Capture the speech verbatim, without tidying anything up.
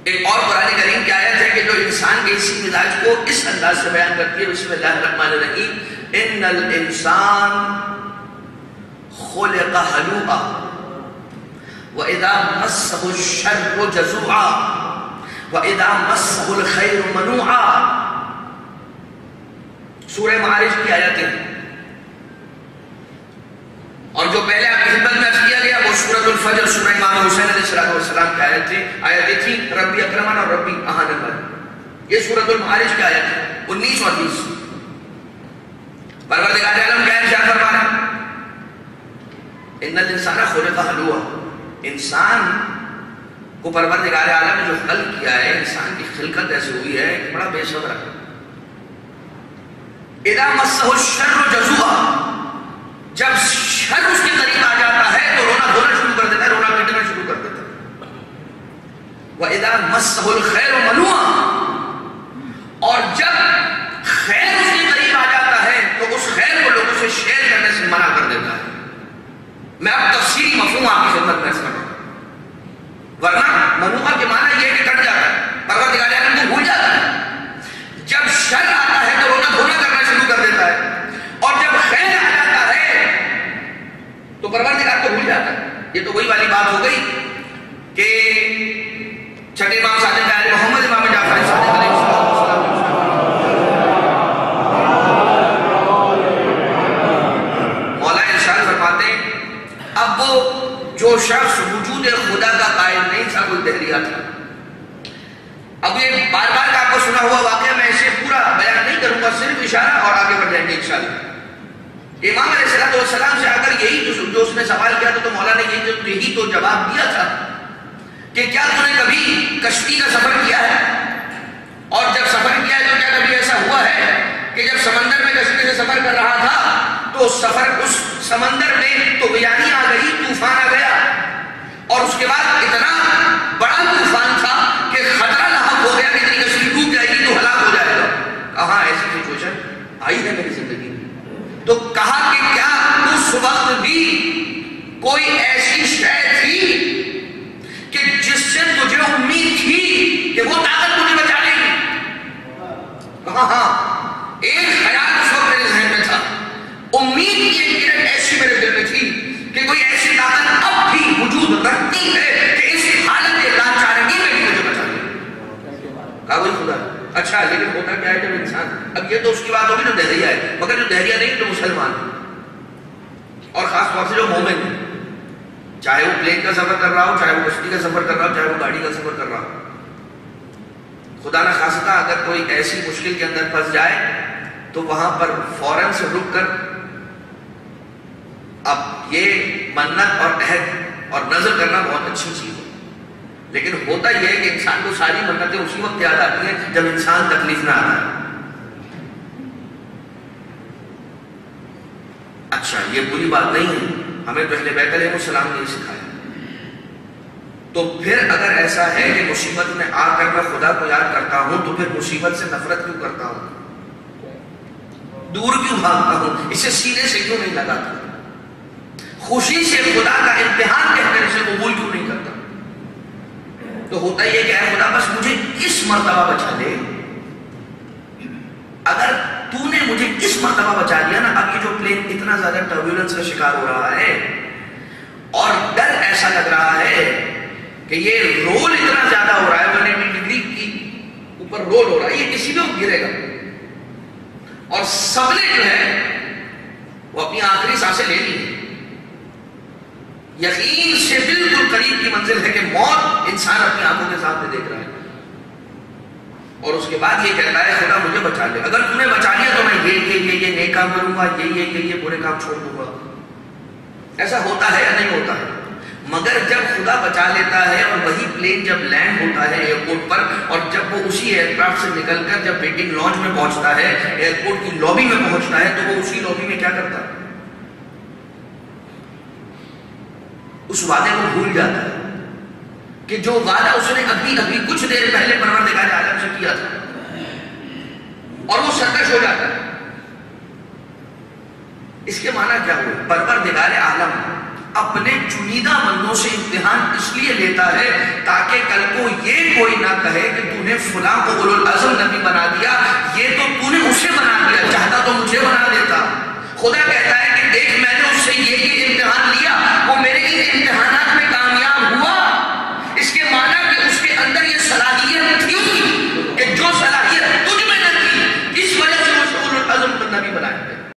ایک اور قرآن کریم کی آیت ہے کہ جو انسان کے اسی مزاج کو اس انداز سے بیان کرتی ہے، بسم اللہ الرحمن الرحیم، ان الانسان خلق ہلوعا واذا مسه الشر جزوعا واذا مسه الخیر منوعا. سورہ معارج کی آیتیں، اور جو پہلے آپ کی خدمت میں عرض کیا گیا وہ سورۃ الفجر، سورہ امام حسین علیہ السلام کی آیت تھی آیتیں تھی ربی اکرمن اور ربی اہانن. یہ سورۃ المعارج کی آیت ہے انیس اور بیس. پروردگار عالم کیا ارشاد فرما رہا ہے؟ ان الانسان خلق ہلوعا. انسان کو پروردگار عالم نے جو خلق کیا ہے، انسان کی خلقت ایسی ہوئی ہے کہ بڑا بے صبر ہے. اذا مسه الشر جزوعا، جب شر اس کے قریب آ جاتا ہے تو رونا دھونا شروع کر دیتا ہے، رونا پیٹنا شروع کر دیتا ہے. وَإِذَا مَسَّهُ الْخَيْرُ مَنُوعًا، اور جب خیر اس کے قریب آ جاتا ہے تو اس خیر کو لوگوں سے شیئر کرنے سے منع کر دیتا ہے. میں اب تفصیلی مفہوم آپ کی خدمت میں رکھ رہا ہوں، ورنہ منوعہ کے معنی یہ کہ کٹ جاتا ہے، پروردگار عالم کو بھول جاتا ہے. جب شر آتا ہے تو رونا دھونا کرنا شروع کر دیتا ہے، اور جب خیر آ جاتا ہے تو پروردگار کو بھول جاتا ہے. یہ تو وہی والی بات ہو گئی کہ چھٹے امام صادق آل محمد امام جعفر صادق علیہ السلام، مولا ارشاد فرماتے ہیں اب وہ جو شخص وجود خدا کا قائل نہیں تھا، کوئی دہریہ تھا. اب یہ بار بار کا آپ کو سنا ہوا واقعہ، میں اسے پورا بیان نہیں کروں گا، صرف اشارہ اور آگے بڑھ جائیں گے انشاءاللہ. امام علیہ السلام سے اگر یہی جو اس نے سوال کیا تھا تو مولا نے یہی تو جواب دیا تھا کہ کیا تم نے کبھی کشتی کا سفر کیا ہے؟ اور جب سفر کیا ہے تو کیا کبھی ایسا ہوا ہے کہ جب سمندر میں کشتی سے سفر کر رہا تھا تو سفر اس سمندر میں طغیانی آ گئی، طوفان آ گیا، اور اس کے بعد اتنا بڑا طوفان تھا کہ خطرہ لاحق ہو گیا کہ تیری کشتی ڈوب جائے گی تو ہلاک ہو جائے گا. کہاں ایسی سچویشن آئی ہے میری زندگی میں؟ تو کہا کہ کیا اس وقت بھی کوئی ایسی شے تھی کہ جس سے تجھے امید تھی کہ وہ طاقت تجھے بچا لے گی؟ کہا ہاں، ایک خیال اس وقت میرے ذہن میں تھا، امید کی ایک کرن ایسی میرے دل میں تھی کہ کوئی ایسی طاقت اب بھی وجود رکھتی ہے کہ اس حالت لاچارگی میں بھی مجھے بچا لے. کہا وہی خدا. اچھا لیکن ہوتا کیا ہے جب انسان، اب یہ تو اس کی بات ہوگی جو دہریہ ہے، مگر جو دہریہ نہیں تو مسلمان ہے، اور خاص طور سے جو مومن ہے، چاہے وہ پلین کا سفر کر رہا ہو، چاہے وہ کشتی کا سفر کر رہا ہو، چاہے وہ گاڑی کا سفر کر رہا ہو. خدا نہ خواستہ اگر کوئی ایسی مشکل کے اندر پھنس جائے تو وہاں پر فوراً سے رک کر اب یہ منت اور عہد اور نظر کرنا بہت اچھی چیز ہے، لیکن ہوتا یہ ہے کہ انسان کو ساری منتیں اسی وقت یاد آتی ہیں جب انسان تکلیف نہ آ رہا ہے. اچھا یہ بری بات نہیں ہے، ہمیں تو اہل بیت علیہ السلام نے سکھایا. تو پھر اگر ایسا ہے کہ مصیبت میں آ کر میں خدا کو یاد کرتا ہوں تو پھر مصیبت سے نفرت کیوں کرتا ہوں، دور کیوں بھاگتا ہوں، اسے سینے سے کیوں نہیں لگاتا، خوشی سے خدا کا امتحان کہنے سے قبول کیوں نہیں کرتا؟ تو ہوتا یہ کہ اے خدا بس مجھے اس مرتبہ بچا لے. اگر تو نے مجھے اس مرتبہ بچا لیا نا، اب یہ جو پلین اتنا زیادہ ٹربیولنس کا شکار ہو رہا ہے اور ڈر ایسا لگ رہا ہے کہ یہ رول اتنا زیادہ ہو رہا ہے، ون ایٹی ڈگری کی اوپر رول ہو رہا ہے، یہ کسی بھی وقت گرے گا. اور سب نے جو ہے وہ اپنی آخری سانسیں لے لی، یقین سے بالکل قریب کی منزل ہے کہ موت انسان اپنی آنکھوں کے سامنے دیکھ رہا ہے، اور اس کے بعد یہ کہتا ہے خدا مجھے بچا لے، اگر تم نے بچا لیا تو میں یہ یہ یہ یہ نیک کام کروں گا، یہ یہ یہ یہ برے کام چھوڑ دوں گا. ایسا ہوتا ہے یا نہیں ہوتا ہے؟ مگر جب خدا بچا لیتا ہے اور وہی پلین جب لینڈ ہوتا ہے ایئرپورٹ پر، اور جب وہ اسی ایئرکرافٹ سے نکل کر جب ویٹنگ لانچ میں پہنچتا ہے، ایئرپورٹ کی لابی میں پہنچتا ہے، تو وہ اسی لابی میں کیا کرتا ہے؟ اس وعدے کو بھول جاتا ہے کہ جو وعدہ اس نے ابھی ابھی کچھ دیر پہلے پروردگار عالم سے کیا تھا، اور وہ سرکش ہو جاتا ہے. اس کے معنی کیا ہوئے؟ پروردگار عالم اپنے چنیدہ بندوں سے امتحان اس لیے لیتا ہے تاکہ کل کو یہ کوئی نہ کہے کہ تو نے فلاں کو اولو العزم نبی بنا دیا